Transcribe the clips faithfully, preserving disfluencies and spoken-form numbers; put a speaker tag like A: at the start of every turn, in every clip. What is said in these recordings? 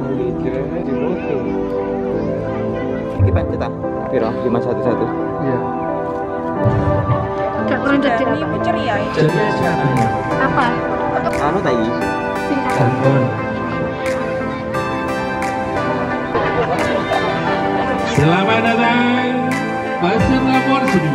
A: Iki pancet ah. Piro? lima satu satu.
B: Iya.
C: Gak turun jadi apa?
D: ceria ya.
B: Ceria siapa?
C: Apa?
A: Anu tadi.
B: Telepon. Selamat datang peserta seni.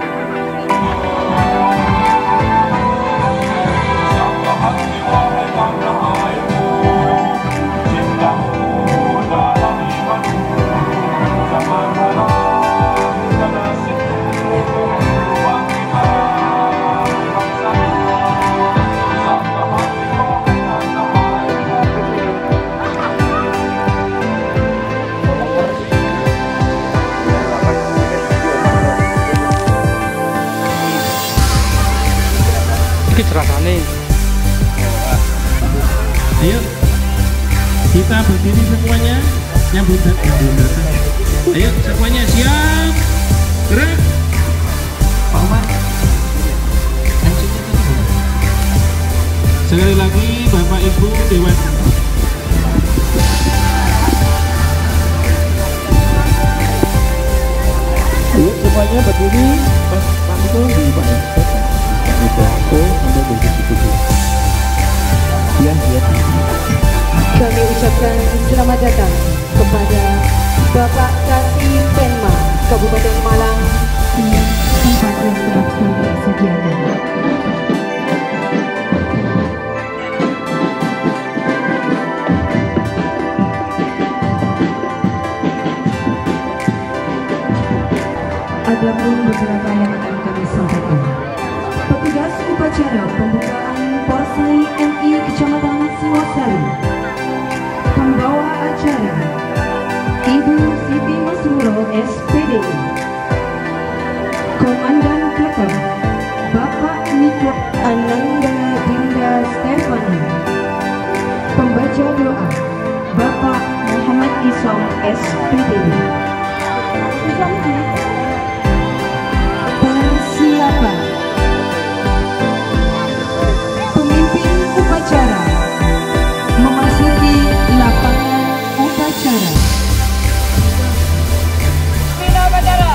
A: Iki rasane.
B: Ayo kita berdiri semuanya, nyambut datang. Ayo semuanya siap, gerak. Pak Umar, sekali lagi Bapak Ibu Dewan.
A: Ayo semuanya berdiri. Pas pantun di Pak.
E: Kami ucapkan selamat datang kepada Bapak Kasih Penma Kabupaten Malang di tempat yang telah kami sediakan. Ada pun beberapa yang akan kami sampaikan. Petugas upacara pembukaan Porsai M I Kecamatan Singosari, pembawa acara Ibu Siti Masmuro S P D I, Komandan Kapal Bapak Niko Ananda Dinda Stefani, pembaca doa Bapak Muhammad Isom S P D I. Persilakan pemimpin upacara memasuki lapangan upacara.
D: Pina upacara.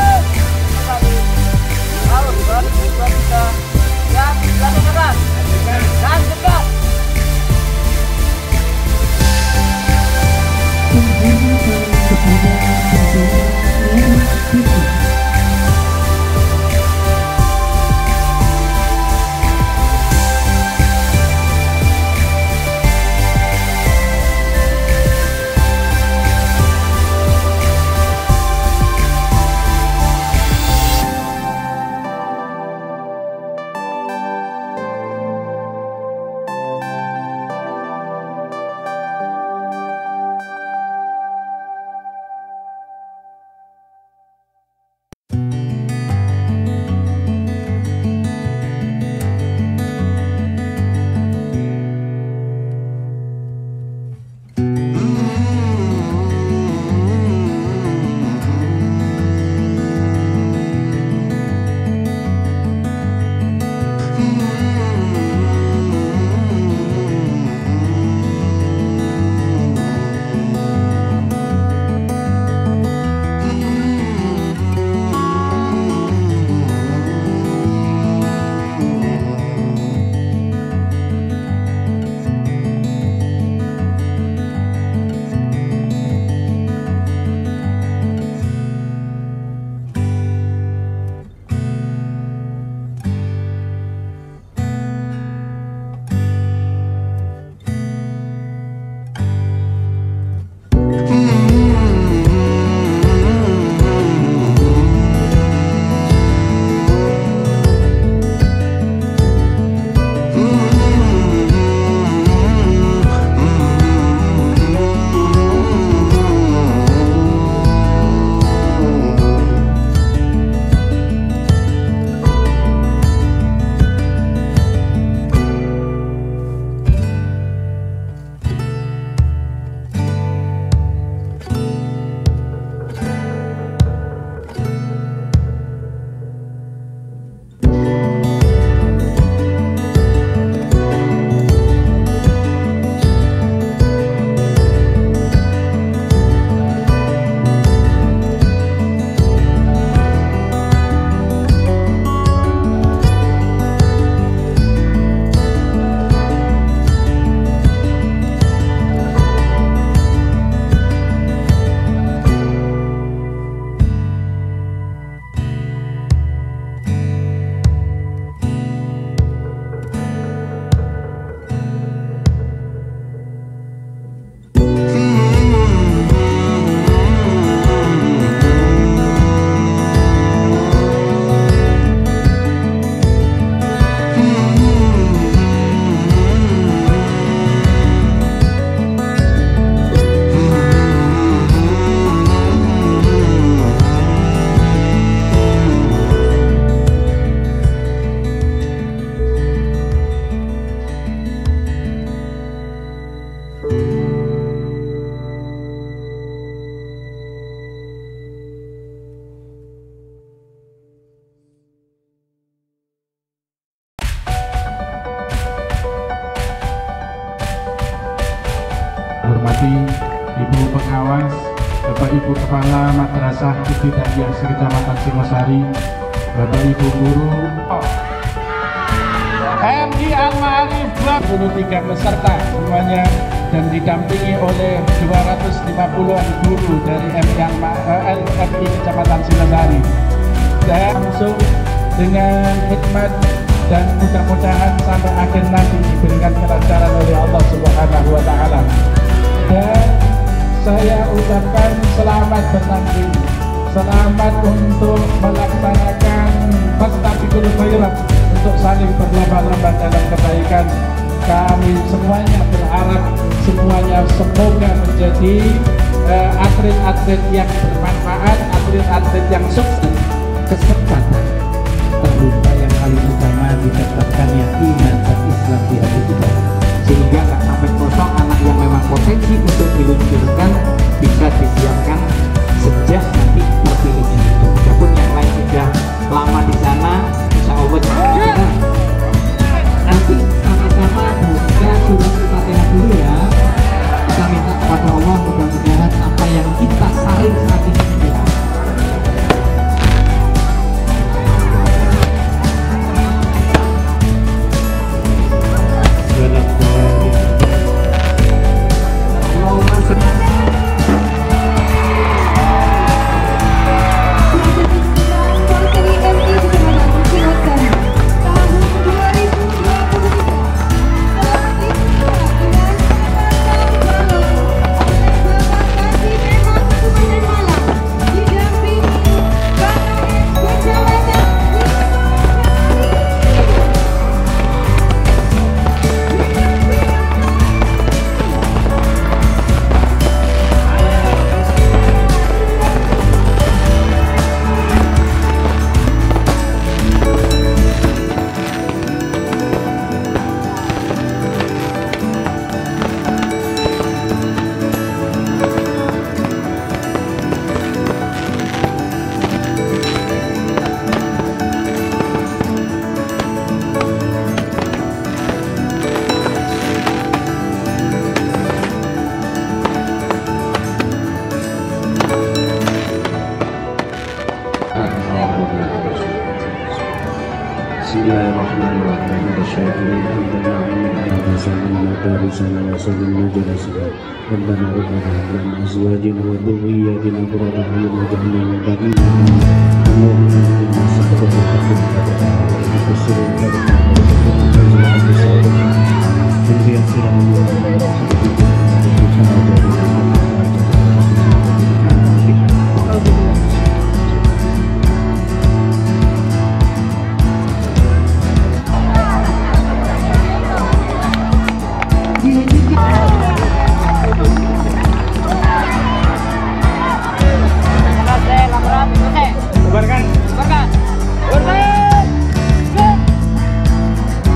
D: Harus, harus, harus, kita, ya, langsung keras.
B: Ibu Kepala Madrasah Ibtidaiyah Kecamatan Singosari, Bapak Ibu Guru, M I Al-Ma'arif dua puluh tiga peserta semuanya, dan didampingi oleh dua ratus lima puluh guru dari M I Al-Ma'arif Kecamatan Singosari. Dan langsung dengan hikmat dan mudah-mudahan sampai akhir nanti diberikan kelancaran oleh Allah Subhanahu wa Ta'ala. Dan saya ucapkan selamat bertanding, selamat untuk melaksanakan fastabiqul khairat, untuk saling berlomba-lomba dalam kebaikan. Kami semuanya berharap semuanya semoga menjadi atlet-atlet uh, yang bermanfaat, atlet-atlet yang sukses.
C: Kesempatan terbuka yang paling utama didapatkannya iman dan Islam di hati kita, sehingga nggak sampai kosong. Anak yang memang potensi untuk diluncurkan bisa disiapkan sejak nanti terpilihnya itu. Walaupun yang lain sudah lama di sana, insya Allah kita nanti sama-sama buka surat Al-Fatihah dulu ya. Kita minta kepada Allah mudah-mudahan apa yang kita saling saat ini menjaga.
D: Bismillahirrahmanirrahim. Syakirin hamdan na'amin ala zamanna barisana wa sallimna jalasana. Rabbana rabbana lana azwajina wa dhurriyyatina qurrata a'yun waj'alna lil muttaqina imama. Allahumma inna nas'aluka al-huda wa al-husna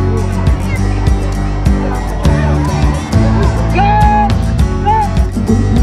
E: Untuk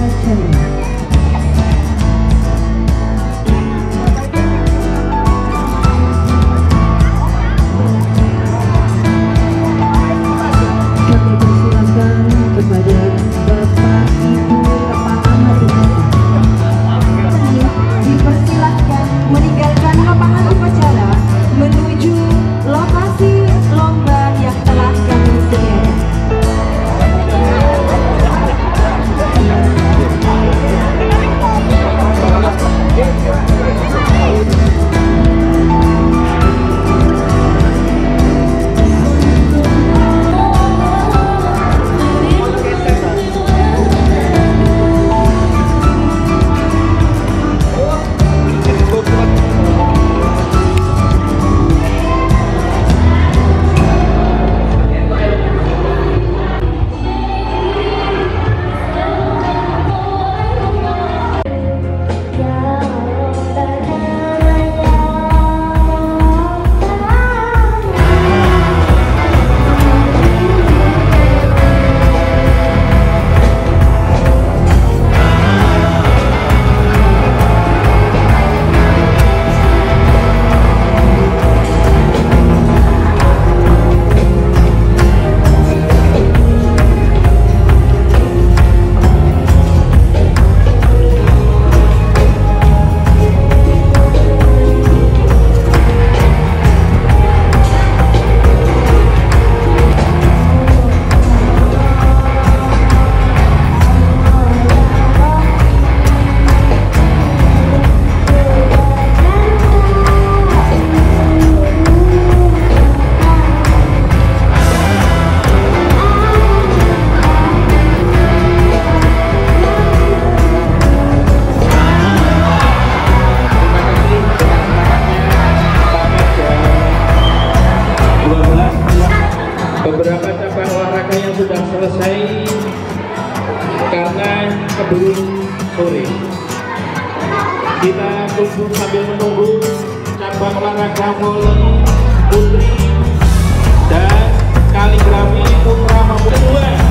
B: Kita tunggu sambil menunggu cabang olahraga voli putri dan kaligrafi putra maupun kedua.